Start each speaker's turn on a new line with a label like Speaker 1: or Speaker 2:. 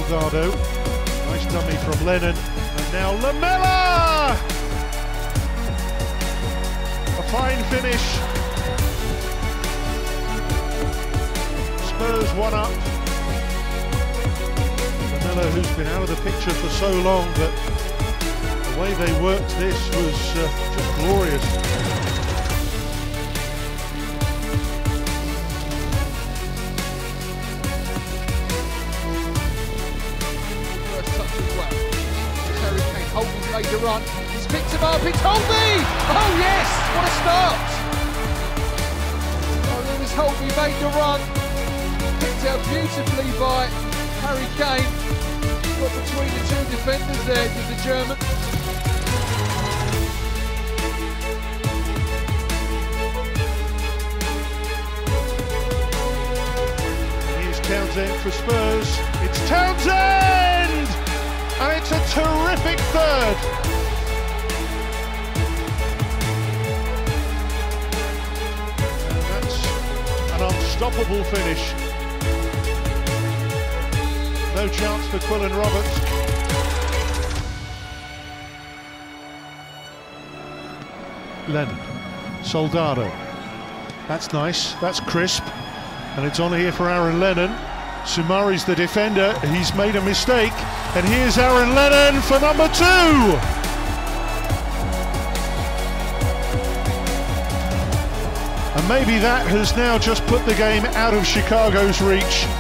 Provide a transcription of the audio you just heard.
Speaker 1: Soldado. Nice dummy from Lennon. And now Lamela! A fine finish. Spurs 1 up. Lamela, who's been out of the picture for so long, but the way they worked this was just glorious.
Speaker 2: Holden's made the run, he's picked him up, it's Holden! Oh yes, what a start! Oh, Lewis Holden made the run, picked out beautifully by Harry Kane, got between the two defenders there, did the German.
Speaker 1: And here's Townsend for Spurs, it's Townsend! And it's a terrific third. And that's an unstoppable finish. No chance for Quillan Roberts. Lennon, Soldado. That's nice, that's crisp. And it's on here for Aaron Lennon. Sumari's the defender, he's made a mistake. And here's Aaron Lennon for number 2. And maybe that has now just put the game out of Chicago's reach.